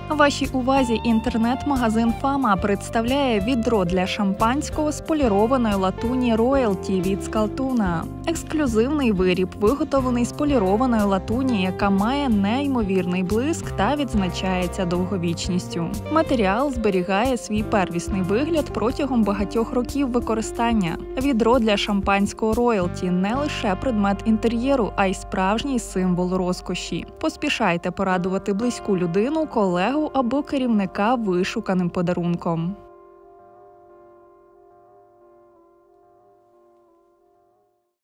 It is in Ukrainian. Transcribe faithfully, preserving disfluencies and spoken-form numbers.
Вашій увазі інтернет-магазин «Фама» представляє відро для шампанського з полірованої латуні «Роялті» від Скалтуна. Ексклюзивний виріб, виготовлений з полірованої латуні, яка має неймовірний блиск та відзначається довговічністю. Матеріал зберігає свій первісний вигляд протягом багатьох років використання. Відро для шампанського «Роялті» – не лише предмет інтер'єру, а й справжній символ розкоші. Поспішайте порадувати близьку людину, колегу або керівника вишуканим подарунком.